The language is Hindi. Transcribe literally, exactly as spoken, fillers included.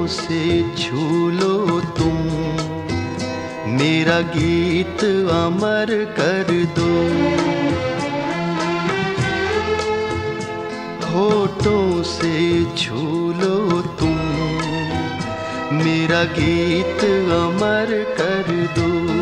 से छू लो तुम, मेरा गीत अमर कर दो। होठों से छू लो तुम, मेरा गीत अमर कर दो।